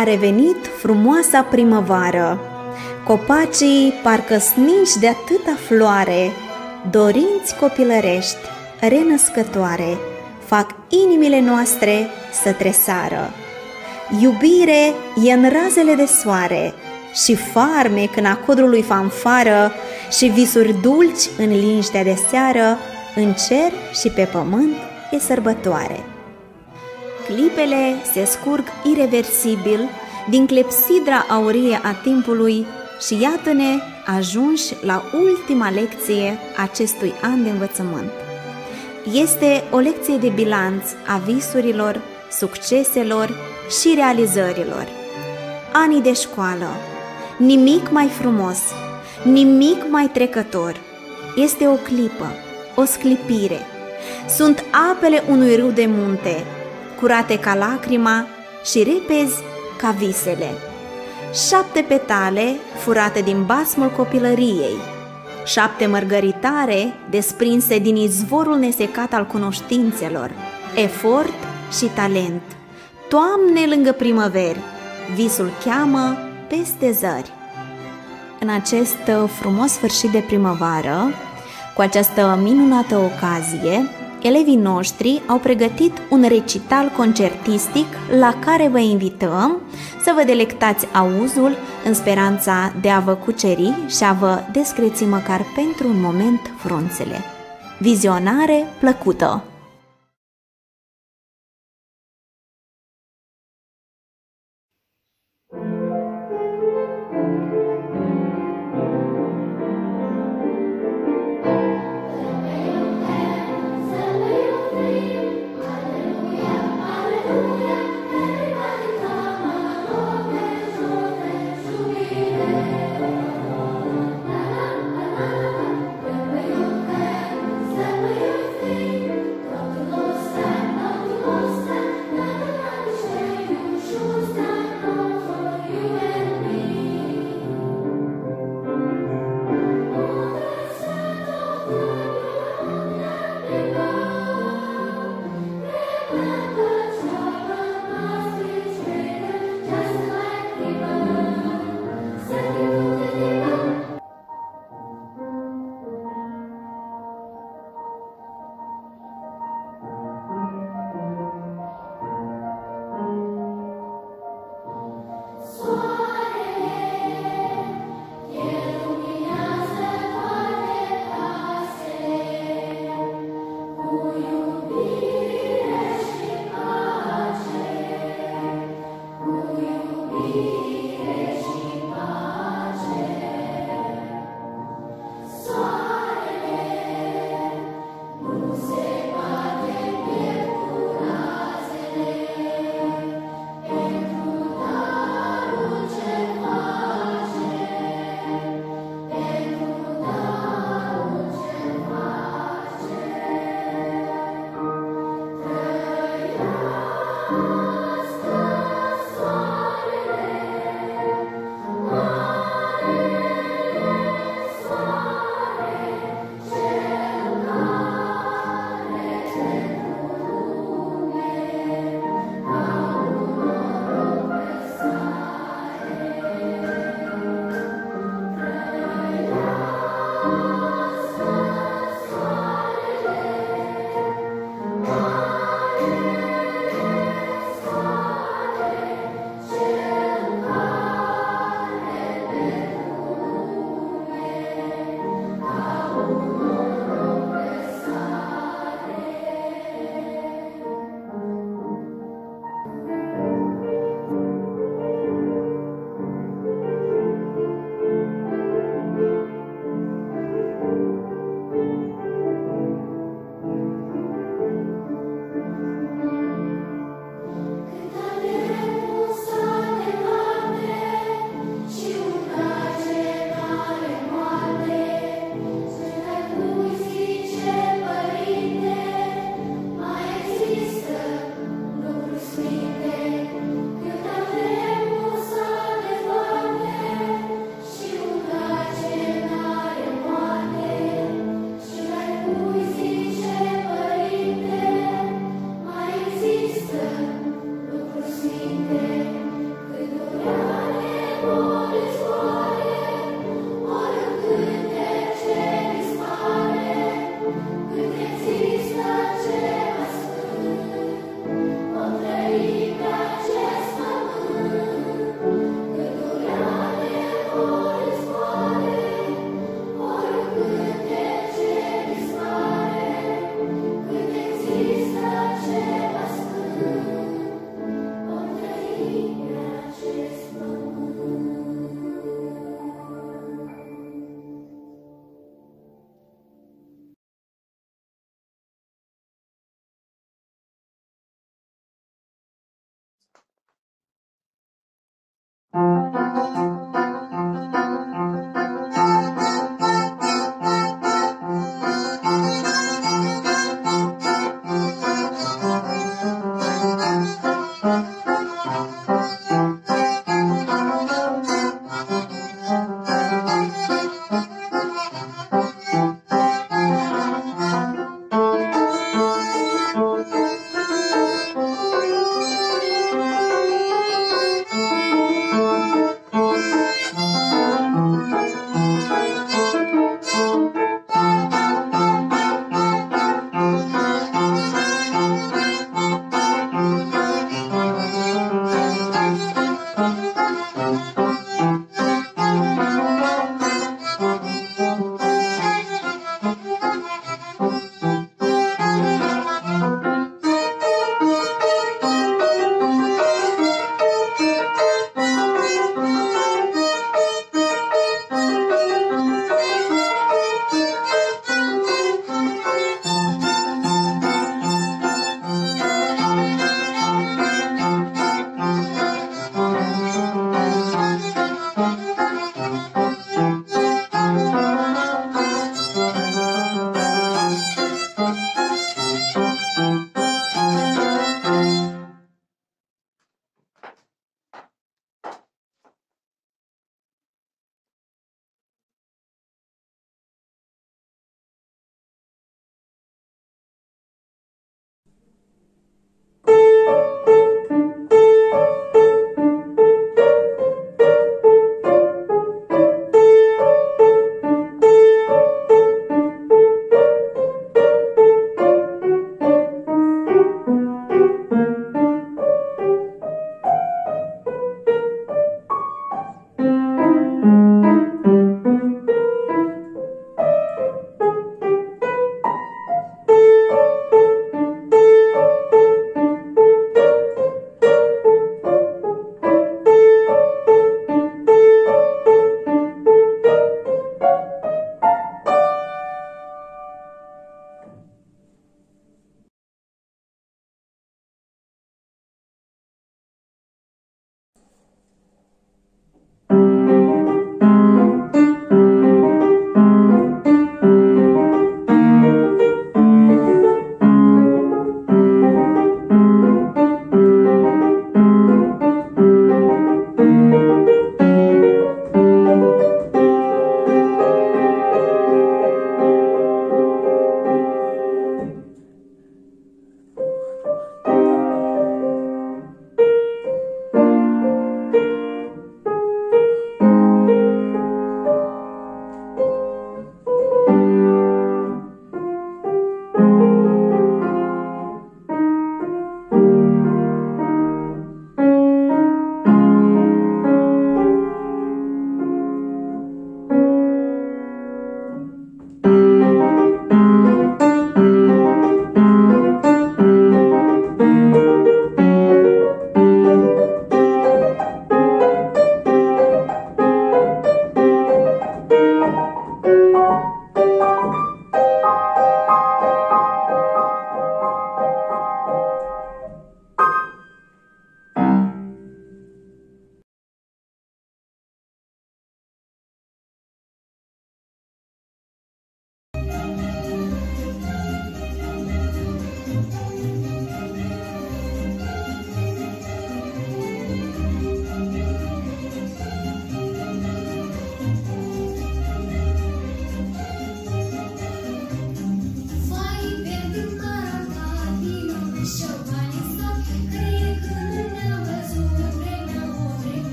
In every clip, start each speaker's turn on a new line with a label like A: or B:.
A: A revenit frumoasa primăvară, copacii parcă sninși de atâta floare, dorinți copilărești, renăscătoare, fac inimile noastre să tresară. Iubire e în razele de soare și farmec în acodrului fanfară și visuri dulci în liniștea de seară, în cer și pe pământ e sărbătoare. Clipele se scurg ireversibil din clepsidra aurie a timpului și iată-ne ajunși la ultima lecție acestui an de învățământ. Este o lecție de bilanț a visurilor, succeselor și realizărilor. Anii de școală, nimic mai frumos, nimic mai trecător. Este o clipă, o sclipire. Sunt apele unui râu de munte, curate ca lacrima și repezi ca visele. 7 petale furate din basmul copilăriei, 7 mărgăritare desprinse din izvorul nesecat al cunoștințelor, efort și talent. Toamne lângă primăveri, visul cheamă peste zări. În acest frumos sfârșit de primăvară, cu această minunată ocazie, elevii noștri au pregătit un recital concertistic la care vă invităm să vă delectați auzul în speranța de a vă cuceri și a vă descreți măcar pentru un moment frunțele. Vizionare plăcută!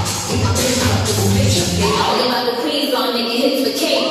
B: All about the queens on making hits with Kate.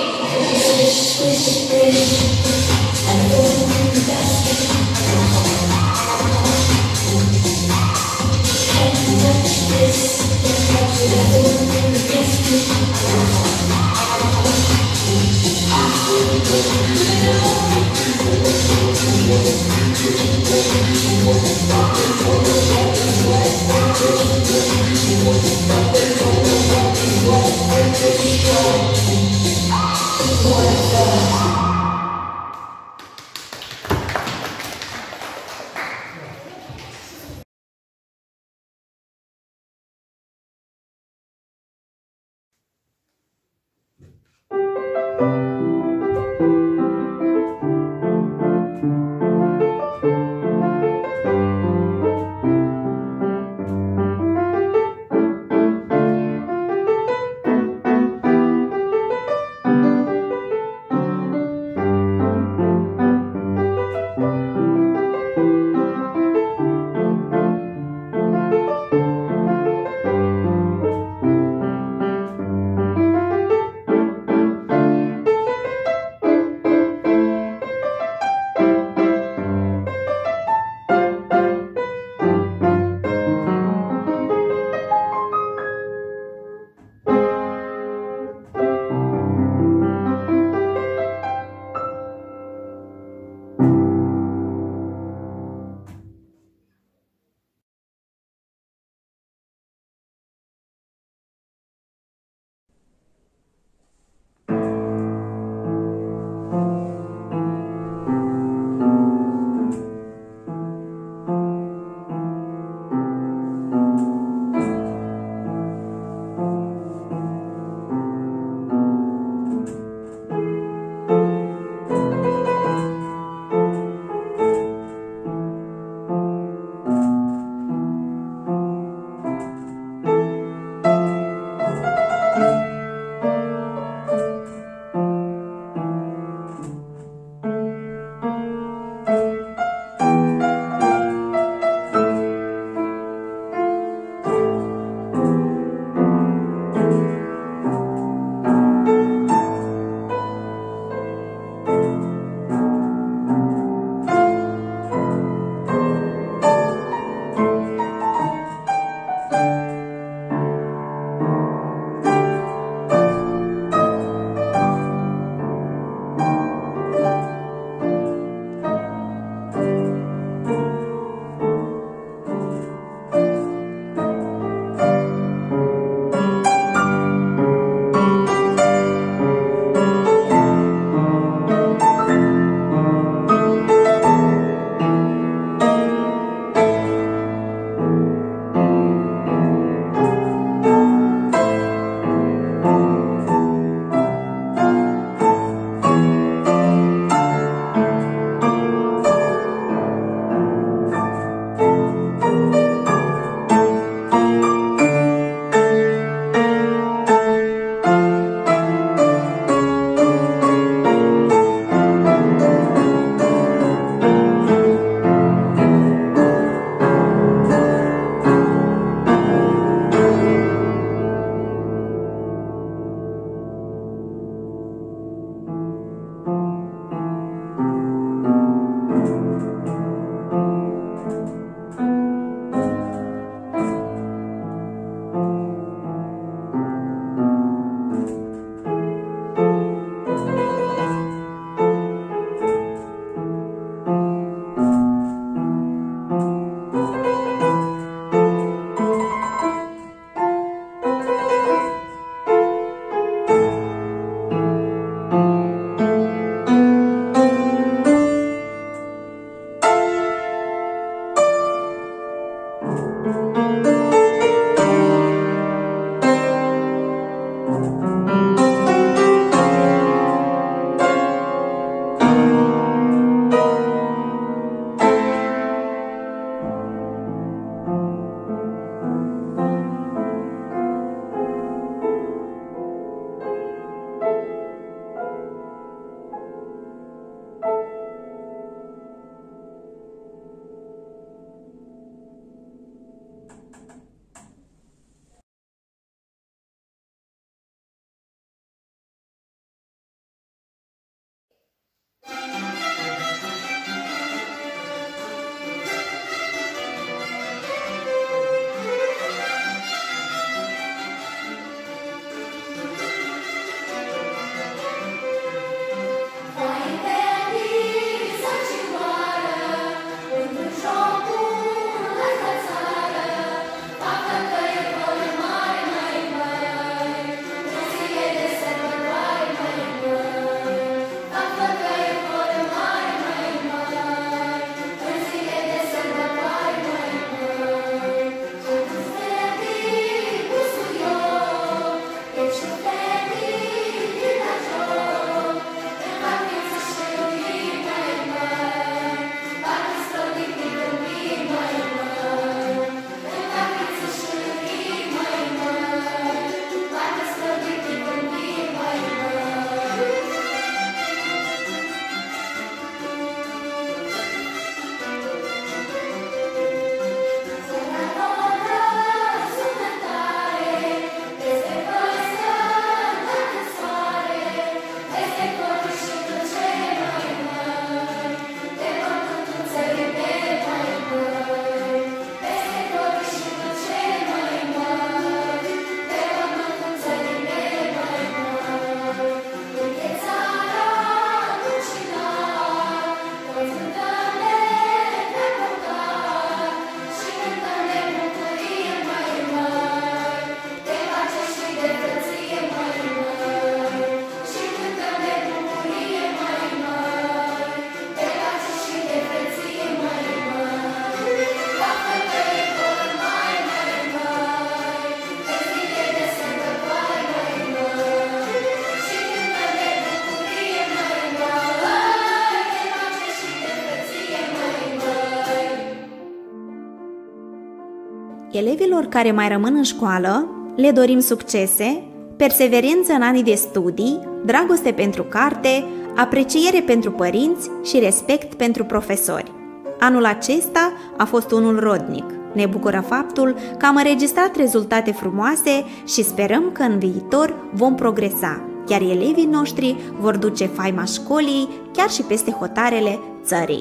A: Elevilor care mai rămân în școală, le dorim succese, perseverență în anii de studii, dragoste pentru carte, apreciere pentru părinți și respect pentru profesori. Anul acesta a fost unul rodnic. Ne bucură faptul că am înregistrat rezultate frumoase și sperăm că în viitor vom progresa, iar elevii noștri vor duce faima școlii chiar și peste hotarele țării.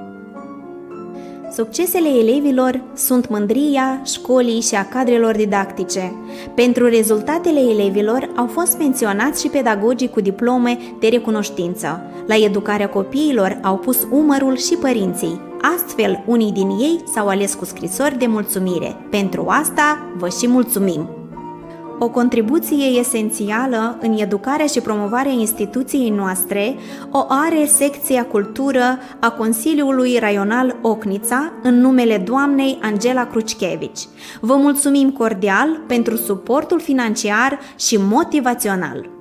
A: Succesele elevilor sunt mândria școlii și a cadrelor didactice. Pentru rezultatele elevilor au fost menționați și pedagogii cu diplome de recunoștință. La educarea copiilor au pus umărul și părinții. Astfel, unii din ei s-au ales cu scrisori de mulțumire. Pentru asta vă și mulțumim! O contribuție esențială în educarea și promovarea instituției noastre o are secția cultură a Consiliului Raional Ocnița în numele doamnei Angela Crucchevici. Vă mulțumim cordial pentru suportul financiar și motivațional!